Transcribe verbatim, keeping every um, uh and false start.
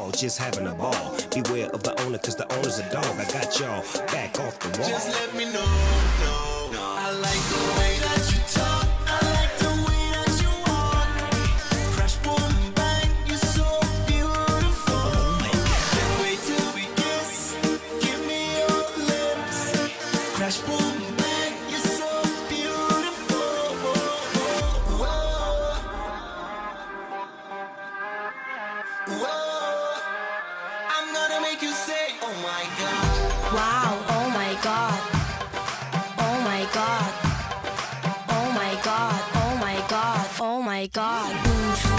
all, just having a ball. Beware of the owner, cause the owner's a dog. I got y'all back off the wall. Just let me know, no, no. I like the way that you talk, I like the way that you walk. Crash, boom, bang, you're so beautiful. Oh my God. Can't wait till we kiss, give me your lips. Crash, boom, bang, you're so beautiful. Whoa. Whoa. I'm gonna make you say, oh my God. Wow, oh my God. Oh my God. Oh my God. Oh my God. Oh my God. Mm.